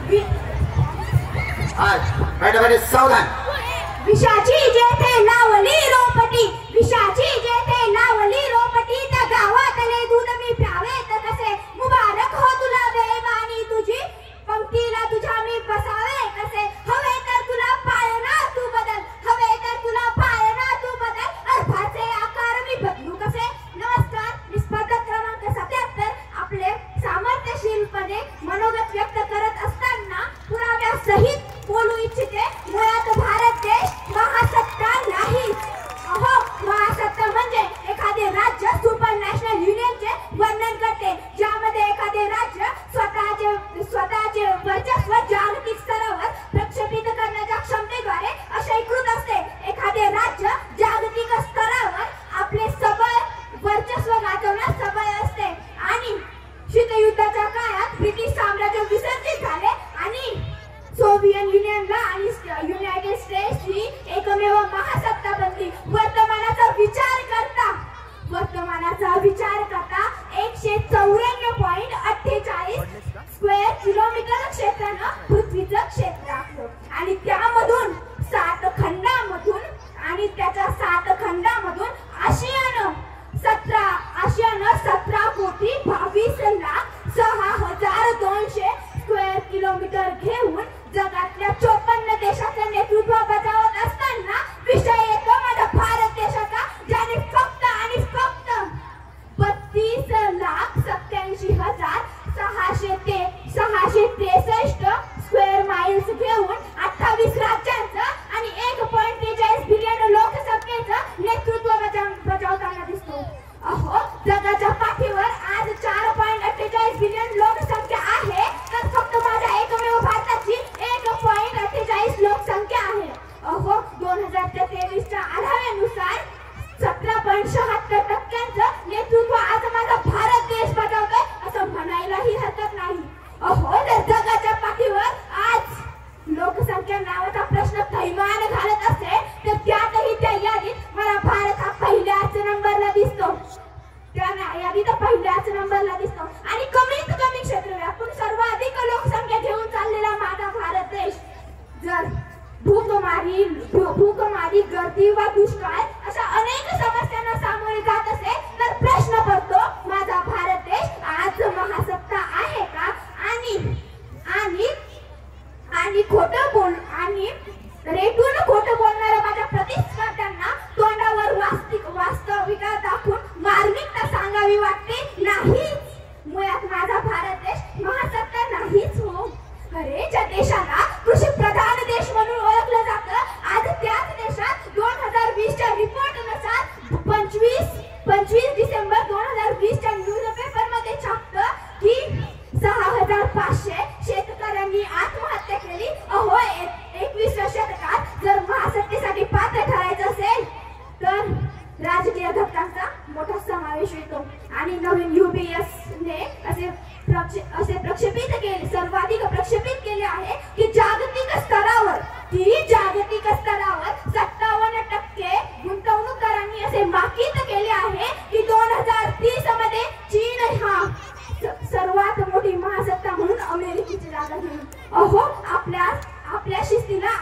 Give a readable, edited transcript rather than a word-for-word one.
Madam सावधान. विषाची जेथे लावली रोपटी, विषाची जेथे लावली रोपटी, त्या गावातले दूध मी प्यावे तर कसे. मुबारक हो तुला बेईमानी तुझी, पंक्तीला तुझ्या मी बसावे कसे. हवे तर तुला पाळणा तू बदल, हवे तर तुला पाळणा तू बदल, अर्भाचे आकार मी बदलू कसे. नमस्कार, मी स्पर्धक क्रमांक 77 आपले सामर्थ्यशीलपणे मनोगत व्यक्त करत असताना पुराव्यासहित बोलू इच्छिते. मुळात भारत देश महासत्ता नाही. अहो, महासत्ता म्हणजे एखादे राज्य सुपर नॅशनल युनियनचे वर्णन करते, ज्यामध्ये एखादे राज्य स्वतःचे वर्चस्व जागतिक स्तरावर प्रक्षेपित करण्याच्या क्षमतेद्वारे अशयकृत असते. एखादे राज्य जागतिक स्तरावर आपले सबळ वर्चस्व गाजवण्यास सबळ असते. आणि शीतयुद्धाच्या काळात ब्रिटिश साम्राज्य विसर्जित झाले आणि सोव्हिएत युनियनला आणि युनायटेड स्टेट्स ही एकमेव महासत्ता बनली. वर्तमानाचा विचार करता 194.48 स्क्वेअर किलोमीटर क्षेत्रानं पृथ्वीचं क्षेत्र आहे. आणि त्यामधून 7 खंडामधून आणि त्याच्या 7 खंडामधून आशियानं 17,22,06,200 स्क्वेअर किलोमीटर घेऊन जगातल्या 54 देशाचं नेतृत्व बजावत असताना विषय येतो माझ्या भारत देशाचा, ज्याने फक्त आणि फक्त 32,87,663 स्क्वेअर माइल्स घेऊन 28 राज्यांचं आणि 1.43 बिलियन लोकसंख्येचं नेतृत्व बजावताना दिसतो. अहो, जगाच्या पाठीवर आज 4.48 बिलियन लोकसंख्या आहे, तर फक्त माझ्या एकमेव भारताची 1.48 लोकसंख्या आहे. अहो, 2023च्या आढाव्यानुसार 17.76% नेतृत्व आज माझा भारत देश बजावतोय असं म्हणायलाही हरकत नाही. अहो, जर जगाच्या पाठीवर आज लोकसंख्या नावाचा प्रश्न थैमान घालत असेल तर त्यातही त्या यादीत मला भारत हा पहिल्याच नंबरला दिसतो. आणि कमीत कमी क्षेत्र व्यापून सर्वाधिक लोकसंख्या घेऊन चाललेला माझा भारत देश जर भूकमारी, गर्दी वा दुष्काळ अशा अनेक समस्यांना सामोरे जात असेल तर प्रश्न पडतो, माझा भारत देश आज महासत्ता आहे का. आणि खोटं बोल आणि रेटून खोटं बोलणाऱ्या माझ्या प्रतिस्पर्ध्यांना तोंडावर वास्तविकता दाखवून मार्मिकता सांगावी वाटते. नाही, मुळात माझा भारत देश महासत्ता नाहीच हो. अरे, ज्या देशाला कृषी प्रधान देश म्हणून ओळखलं जातं, आज त्याच देशात 2020च्या रिपोर्टनुसार 25 डिसेंबर 2020च्या न्यूजपेपर मध्ये छापतं की 6,500 शेतकऱ्यांनी आत्महत्या केली. अहो, 21व्या शतकात जर महासत्तेसाठी पात्र ठरायचं असेल तर राजकीय घटकांचा मोठा समावेश येतो. आणि नवीन UBS ने सर्वाधिक प्रक्षेपित केले आहे की जागतिक स्तरावर 57% गुंतवणूकदारांनी असे माकीत केले आहे की 2030 मध्ये चीन हा सर्वात मोठी महासत्ता म्हणून अमेरिकेची जागा घेईल. अहो, आपल्या शिस्तीला